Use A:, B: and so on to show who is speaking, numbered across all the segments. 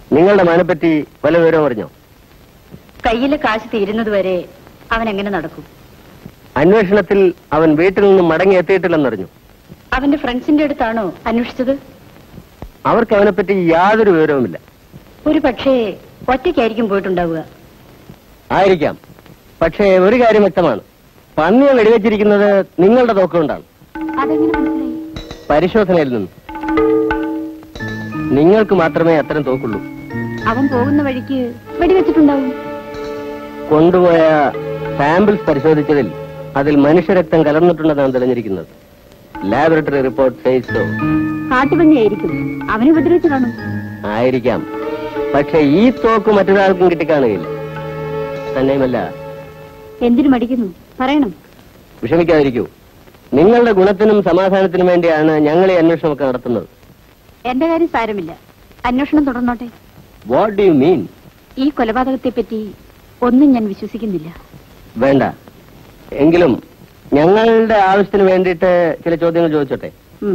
A: നിങ്ങളുടെ മകനെ പറ്റി വല്ല വിവരം അറിഞ്ഞോ?
B: കയ്യിലെ കാശ് തീരുന്നതുവരെ അവൻ എങ്ങനെ നടക്കും?
A: അന്വേഷണത്തിൽ അവൻ വീട്ടിൽ നിന്നും മടങ്ങി എത്തിയിട്ടില്ലെന്നറിഞ്ഞു.
B: അവന്റെ ഫ്രണ്ട്സിന്റെ അടുത്താണോ അന്വേഷിച്ചത്?
A: അവർക്ക് അവനെപ്പറ്റി യാതൊരു വിവരവുമില്ല.
B: ഒരു പക്ഷേ ഒറ്റയ്ക്കായിരിക്കും പോയിട്ടുണ്ടാവുക.
A: ആയിരിക്കാം. പക്ഷേ ഒരു കാര്യം വ്യക്തമാണ്, പന്നിയെ വെടിവെച്ചിരിക്കുന്നത് നിങ്ങളുടെ തോക്കുകൊണ്ടാണ്.
B: അതെങ്ങനെ മനസ്സിലായി?
A: പരിശോധനയിൽ നിന്ന്. നിങ്ങൾക്ക് മാത്രമേ അത്തരം തോക്കുള്ളൂ.
B: അവൻ പോകുന്ന വഴിക്ക് വെടിവെച്ചിട്ടുണ്ടാവും.
A: കൊണ്ടുപോയ സാമ്പിൾസ് പരിശോധിച്ചതിൽ അതിൽ മനുഷ്യരക്തം കലർന്നിട്ടുണ്ടെന്നാണ് തെളിഞ്ഞിരിക്കുന്നത്. Laboratory report says.
B: കാട്ടുപന്നിയായിരിക്കും. അവനെ ഉപദ്രവിച്ചു കാണും.
A: ആയിരിക്കാം. പക്ഷെ ഈ തോക്ക് മറ്റൊരാൾക്കും കിട്ടിക്കാണുകയില്ല. തന്നെയുമല്ല.
B: എന്തിനു മടിക്കുന്നു? പറയണം.
A: വിഷമിക്കാതിരിക്കൂ. നിങ്ങളുടെ ഗുണത്തിനും സമാധാനത്തിനും വേണ്ടിയാണ് ഞങ്ങൾ ഈ അന്വേഷണമൊക്കെ നടത്തുന്നത്.
B: എന്റെ കാര്യം സാരമില്ല. അന്വേഷണം തുടർന്നോട്ടെ.
A: What do you mean?
B: ഈ കൊലപാതകത്തെ പറ്റി ഒന്നും ഞാൻ വിശ്വസിക്കുന്നില്ല.
A: വേണ്ട. എങ്കിലും ഞങ്ങളുടെ ആവശ്യത്തിന് വേണ്ടിയിട്ട് ചില ചോദ്യങ്ങൾ ചോദിച്ചോട്ടെ.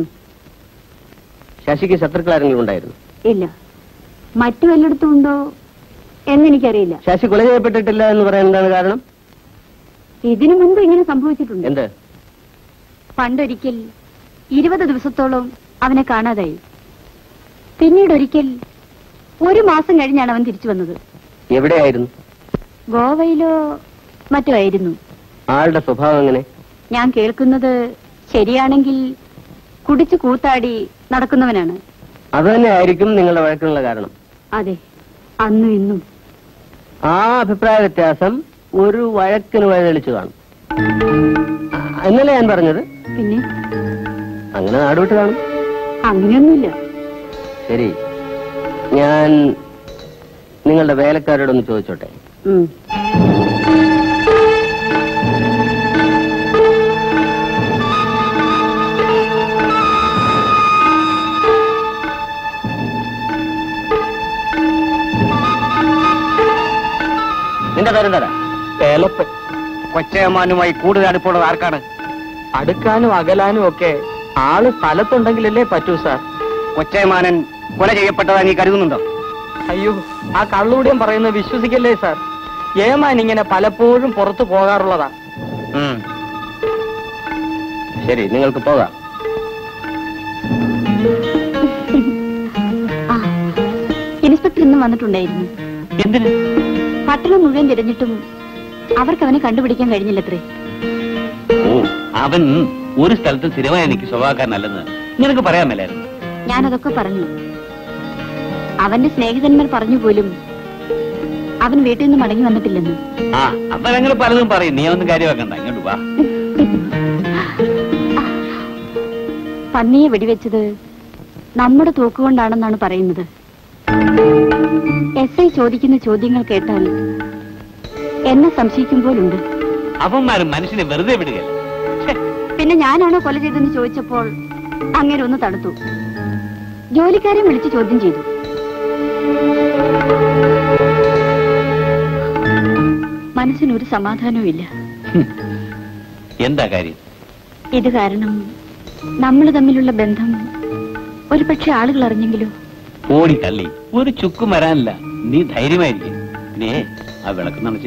A: ശശിക്ക് ശത്രുക്കൾ ആരെങ്കിലും ഉണ്ടായിരുന്നു?
B: ഇല്ല. മറ്റു വല്ലയിടത്തും ഉണ്ടോ എന്നെനിക്കറിയില്ല.
A: ശശി കൊല ചെയ്യപ്പെട്ടിട്ടില്ല എന്ന് പറയാൻ എന്താണ് കാരണം?
B: ഇതിനു മുൻപ് ഇങ്ങനെ സംഭവിച്ചിട്ടുണ്ട്.
A: എന്ത്?
B: പണ്ടൊരിക്കൽ 20 ദിവസത്തോളം അവനെ കാണാതായി. പിന്നീടൊരിക്കൽ 1 മാസം കഴിഞ്ഞാണ് അവൻ തിരിച്ചു വന്നത്.
A: എവിടെയായിരുന്നു?
B: ഗോവയിലോ മറ്റോ ആയിരുന്നു.
A: ആളുടെ സ്വഭാവം എങ്ങനെ?
B: ഞാൻ കേൾക്കുന്നത് ശരിയാണെങ്കിൽ കുടിച്ചു കൂത്താടി നടക്കുന്നവനാണ്.
A: അത് തന്നെ ആയിരിക്കും നിങ്ങളുടെ വഴക്കിനുള്ള കാരണം.
B: അതെ, അന്നും ഇന്നും.
A: ആ അഭിപ്രായ വ്യത്യാസം ഒരു വഴക്കിന് വഴിതെളിച്ചു കാണും എന്നല്ലേ ഞാൻ പറഞ്ഞത്?
B: പിന്നെ
A: അങ്ങനെ നാടുവിട്ട് കാണും.
B: അങ്ങനെയൊന്നുമില്ല.
A: ശരി, ഞാൻ നിങ്ങളുടെ വേലക്കാരോടൊന്ന് ചോദിച്ചോട്ടെ. നിന്റെ പേരെന്താ?
C: പേലപ്പ്. കൊച്ചയമ്മാനുമായി കൂടുതൽ അടുപ്പുള്ളത് ആർക്കാണ്? അടുക്കാനും അകലാനും ഒക്കെ ആള് സ്ഥലത്തുണ്ടെങ്കിലല്ലേ പറ്റൂ സാർ. കൊച്ചയമാനൻ കൊല ചെയ്യപ്പെട്ടതാ നീ കരുതുന്നുണ്ടോ? അയ്യോ, ആ കള്ളുകൂടിയും പറയുന്നത് വിശ്വസിക്കല്ലേ സാർ. ഏമാൻ ഇങ്ങനെ പലപ്പോഴും പുറത്തു പോകാറുള്ളതാ.
A: ശരി, നിങ്ങൾക്ക് പോകാം.
B: ഇൻസ്പെക്ടർ ഇന്നും വന്നിട്ടുണ്ടായിരുന്നു.
C: എന്തിന്?
B: പട്ടണം മുഴുവൻ തിരഞ്ഞിട്ടും അവർക്ക് അവനെ കണ്ടുപിടിക്കാൻ കഴിഞ്ഞില്ലത്രേ.
C: അവൻ ഒരു സ്ഥലത്ത് സ്ഥിരമായി എനിക്ക് സ്വഭാവക്കാരനല്ലെന്ന് നിനക്ക് പറയാൻ മേലായിരുന്നു.
B: ഞാനതൊക്കെ പറഞ്ഞു. അവന്റെ സ്നേഹിതന്മാർ പറഞ്ഞു പോലും അവൻ വീട്ടിൽ നിന്ന് മടങ്ങി വന്നിട്ടില്ലെന്ന്.
C: ആ, അപ്പൊ ഞങ്ങൾ പലതും പറയും. നീ ഒന്നും കാര്യമാക്കണ്ട, ഇങ്ങോട്ട് വാ.
B: പന്നിയെ വെടിവെച്ചത് നമ്മുടെ തോക്കുകൊണ്ടാണെന്നാണ് പറയുന്നത്. SI ചോദിക്കുന്ന ചോദ്യങ്ങൾ കേട്ടാൽ എന്നെ സംശയിക്കുമ്പോഴുണ്ട്.
C: അവന്മാരും മനുഷ്യനെ വെറുതെ വിടുകയല്ല.
B: പിന്നെ ഞാനാണോ കൊല ചെയ്തെന്ന് ചോദിച്ചപ്പോൾ അങ്ങനെ ഒന്ന് തടുത്തു. ജോലിക്കാരെ വിളിച്ച് ചോദ്യം ചെയ്തു. മനസ്സിനൊരു സമാധാനവും ഇല്ല.
C: എന്താ കാര്യം?
B: ഇത് കാരണം നമ്മൾ തമ്മിലുള്ള ബന്ധം ഒരു പക്ഷെ ആളുകൾ അറിഞ്ഞെങ്കിലോ?
C: ഓടി തള്ളി ഒരു ചുക്കും വരാനില്ല. നീ ധൈര്യമായിരിക്കും. നീ ആ വിളക്ക് നനച്ച്.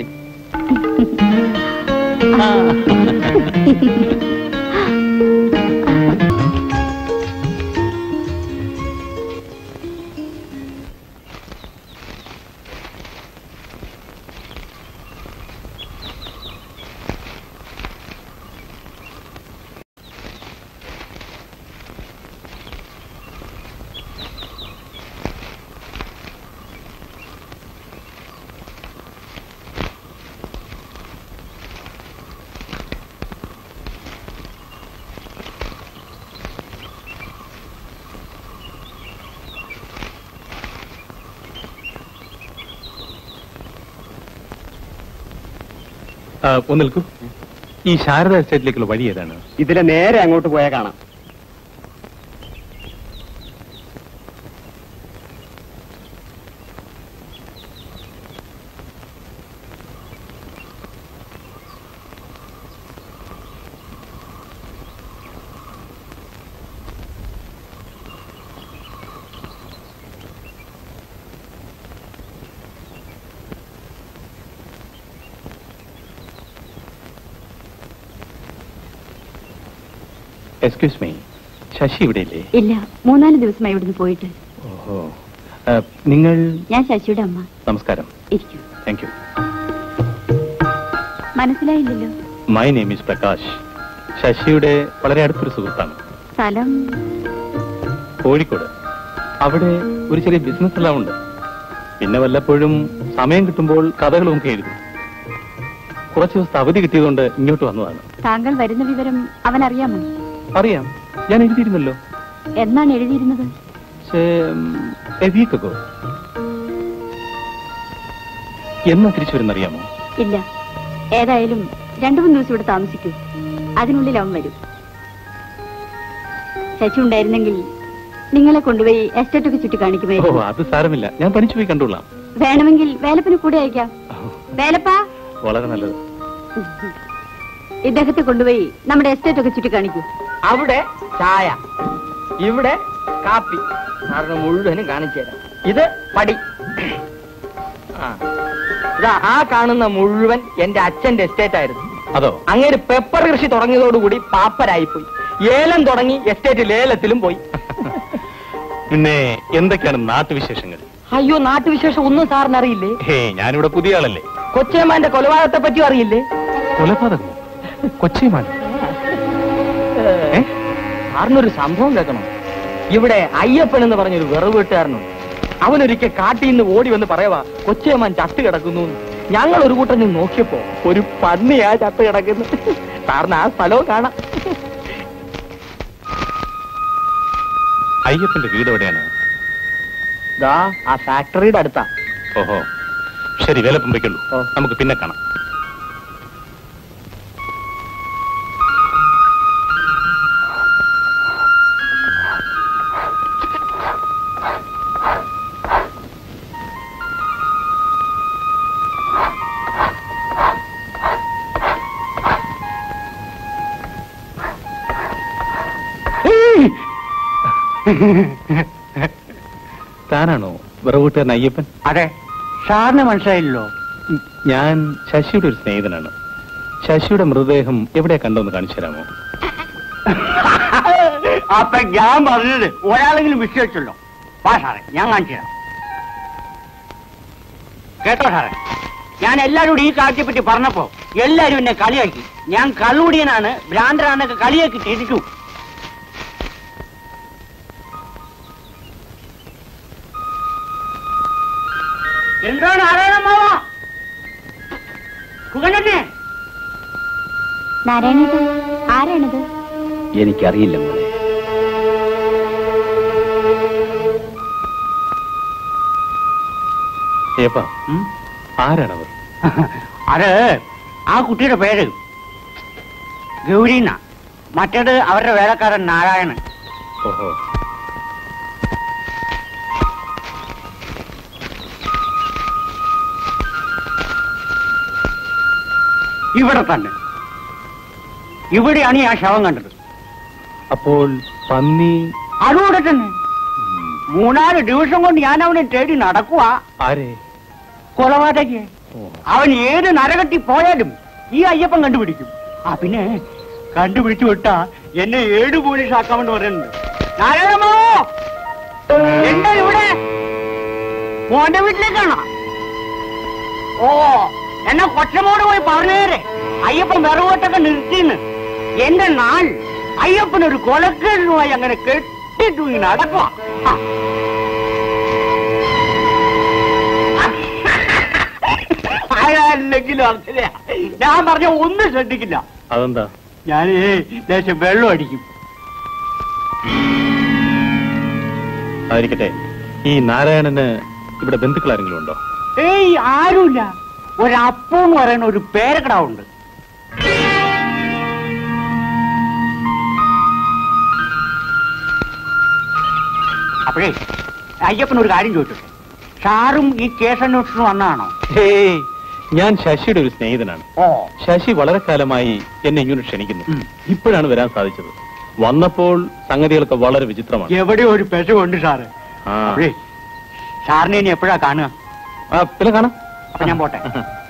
D: ഒന്ന് നിൽക്കൂ. ഈ ശാരദ എസ്റ്റേറ്റിലേക്കുള്ള വഴി ഏതാണ്?
A: ഇതിലെ നേരെ അങ്ങോട്ട് പോയാൽ കാണാം.
D: എക്സ്ക്യൂസ് മീ, ശശി ഇവിടെ ഇല്ലേ?
B: ഇല്ല, 3-4 ദിവസമായി ഇവിടുന്ന് പോയിട്ട്.
D: ഓഹോ, നിങ്ങൾ?
B: ഞാൻ ശശിയുടെ അമ്മ.
D: നമസ്കാരം.
B: ഇരിക്കൂ.
D: Thank you.
B: മനസ്സിലായില്ലല്ലോ.
D: My name is Prakash. ശശിയുടെ വളരെ അടുത്തൊരു സുഹൃത്താണ്.
B: സ്ഥലം?
D: കോഴിക്കോട്. അവിടെ ഒരു ചെറിയ ബിസിനസ് എല്ലാം ഉണ്ട്. പിന്നെ വല്ലപ്പോഴും സമയം കിട്ടുമ്പോൾ കഥകളും ഒക്കെ എഴുതും. കുറച്ച് ദിവസത്തെ അവധി കിട്ടിയതുകൊണ്ട് ഇങ്ങോട്ട് വന്നതാണ്.
B: താങ്കൾ വരുന്ന വിവരം അവൻ അറിയാമോ?
D: അറിയാം, ഞാൻ എഴുതിയിരുന്നല്ലോ.
B: എന്നാണ് എഴുതിയിരുന്നത്?
D: എന്നാ തിരിച്ചു വരുന്നറിയാമോ?
B: ഇല്ല, ഏതായാലും 2-3 ദിവസം ഇവിടെ താമസിക്കൂ. അതിനുള്ളിൽ അവൻ വരും. ശശി ഉണ്ടായിരുന്നെങ്കിൽ നിങ്ങളെ കൊണ്ടുപോയി എസ്റ്റേറ്റൊക്കെ ചുറ്റി കാണിക്കുമായിരുന്നു.
D: അത് സാരമില്ല, ഞാൻ തനിച്ചു പോയി കണ്ടോളാം.
B: വേണമെങ്കിൽ വേലപ്പന് കൂടെ അയക്കാം. വേലപ്പാ,
D: വളരെ നല്ലത്.
B: ഇദ്ദേഹത്തെ കൊണ്ടുപോയി നമ്മുടെ എസ്റ്റേറ്റ് ഒക്കെ ചുറ്റി കാണിക്കൂ.
C: അവിടെ ചായ, ഇവിടെ കാപ്പി, സാറിന് മുഴുവനും കാണിച്ചു തരാം. ഇത് പടി. ഇതാ ആ കാണുന്ന മുഴുവൻ എന്റെ അച്ഛന്റെ എസ്റ്റേറ്റ് ആയിരുന്നു.
D: അതോ?
C: അങ്ങനെ പെപ്പർ കൃഷി തുടങ്ങിയതോടുകൂടി പാപ്പരായിപ്പോയി. ഏലം തുടങ്ങി എസ്റ്റേറ്റ് ലേലത്തിലും പോയി.
D: പിന്നെ എന്തൊക്കെയാണ് നാട്ടുവിശേഷങ്ങൾ?
C: അയ്യോ, നാട്ടുവിശേഷം ഒന്നും സാറിന് അറിയില്ലേ?
D: ഞാനിവിടെ പുതിയ ആളല്ലേ.
C: കൊച്ചേമാന്റെ കൊലപാതകത്തെ പറ്റിയും അറിയില്ലേ?
D: കൊലപാതകമോ? കൊച്ചേമാൻ?
C: സാറിനൊരു സംഭവം കേൾക്കണം. ഇവിടെ അയ്യപ്പൻ എന്ന് പറഞ്ഞൊരു വെറുവ് വീട്ടുകാരനുണ്ട്. അവനൊരിക്കൽ കാട്ടിൽ നിന്ന് ഓടി വന്ന് പറയവാ, കൊച്ചേമാൻ ചത്ത് കിടക്കുന്നു. ഞങ്ങൾ ഒരു കൂട്ടം നിന്ന് നോക്കിയപ്പോ ഒരു പന്നിയാ ചത്ത് കിടക്കുന്നു. സാറിന് ആ സ്ഥലവും കാണാം.
D: അയ്യപ്പന്റെ വീട് എവിടെയാണ്?
C: ദാ ആ ഫാക്ടറിയുടെ അടുത്താ.
D: ഓഹോ, ശരി, വേലപ്പം വയ്ക്കുള്ളൂ. നമുക്ക് പിന്നെ കാണാം. താനാണോ വിറവൂട്ടുകാരൻ അയ്യപ്പൻ?
C: അതെ. സാറിന് മനസ്സിലായില്ലോ.
D: ഞാൻ ശശിയുടെ ഒരു സ്നേഹിതനാണ്. ശശിയുടെ മൃതദേഹം എവിടെ കണ്ടോന്ന് കാണിച്ചു തരാമോ?
C: അപ്പൊ ഞാൻ പറഞ്ഞത് ഒരാളെങ്കിലും വിശ്വസിച്ചല്ലോ. വാ സാറേ, ഞാൻ കാണിച്ചു തരാം. കേട്ടോ സാറേ, ഞാൻ എല്ലാവരോടും ഈ കാഴ്ചയെ പറ്റി പറഞ്ഞപ്പോ എല്ലാരും എന്നെ കളിയാക്കി. ഞാൻ കള്ളുടിയനാണ്, ഭ്രാന്തരാണെന്നൊക്കെ കളിയാക്കി തിരിച്ചു. എന്താണ് നാരായണമാവാ? സുഖനല്ലേ?
B: നാരായണേട്ടാ, ആരാണിത്?
A: എനിക്കറിയില്ല മോളെ.
D: ഏപ്പാ, ആരാണവർ?
C: അത് ആ കുട്ടിയുടെ പേര് ഗൗരീന, മറ്റേത് അവരുടെ വേലക്കാരൻ നാരായണൻ.
D: ഓഹോ,
C: ഇവിടെ തന്നെ, ഇവിടെയാണ് ആ ശവം കണ്ടത്.
D: അപ്പോൾ പന്നി
C: അതുകൂടെ തന്നെ 3-4 ദിവസം കൊണ്ട് ഞാൻ അവനെ തേടി നടക്കുവാ.
D: ആരെ?
C: കൊലപാതകയെ. അവൻ ഏത് നരകത്തി പോയാലും ഈ അയ്യപ്പൻ കണ്ടുപിടിക്കും. പിന്നെ കണ്ടുപിടിച്ചു വിട്ടാ എന്നെ 7 പോലീസ് ആക്കാമെന്ന് പറയുന്നുണ്ട്. നാരായണമോ, എന്താ ഇവിടെ? മോന്റെ വീട്ടിലേക്കാണോ? ഓ, എന്നാ കൊച്ചമോട് പോയി പറഞ്ഞേരെ അയ്യപ്പൻ വിറവോട്ടൊക്കെ നിർത്തിന്ന്. എന്റെ നാൾ അയ്യപ്പനൊരു കൊലക്കേടുമായി അങ്ങനെ കെട്ടിട്ടു നടക്കുവാ. ആരാല്ലെങ്കിലും അറിയില്ല, ഞാൻ പറഞ്ഞ ഒന്നും ശ്രദ്ധിക്കില്ല.
D: അതെന്താ?
C: ഞാൻ ദേശം വെള്ളം അടിക്കും.
D: ആയിരിക്കട്ടെ, ഈ നാരായണന് ഇവിടെ ബന്ധുക്കൾ ആരെങ്കിലും ഉണ്ടോ?
C: ഏയ്, ആരുമില്ല. ഒരപ്പം എന്ന് പറയുന്ന ഒരു പേരക്കടാവുണ്ട്. അപ്പോഴേ അയ്യപ്പനൊരു കാര്യം ചോദിച്ചോട്ടെ, സാറും ഈ കേസന്വേഷണം വന്നതാണോ?
D: ഞാൻ ശശിയുടെ ഒരു സ്നേഹിതനാണ്. ശശി വളരെ കാലമായി എന്നെ ഇങ്ങനെ ക്ഷണിക്കുന്നു. ഇപ്പോഴാണ് വരാൻ സാധിച്ചത്. വന്നപ്പോൾ സംഗതികളൊക്കെ വളരെ വിചിത്രമാണ്.
C: എവിടെയോ ഒരു പെശുണ്ട് സാറ്. സാറിനെ ഇനി എപ്പോഴാ കാണുക?
D: പിന്നെ കാണാം.
C: അപ്പൊ ഞാൻ പോട്ടെ.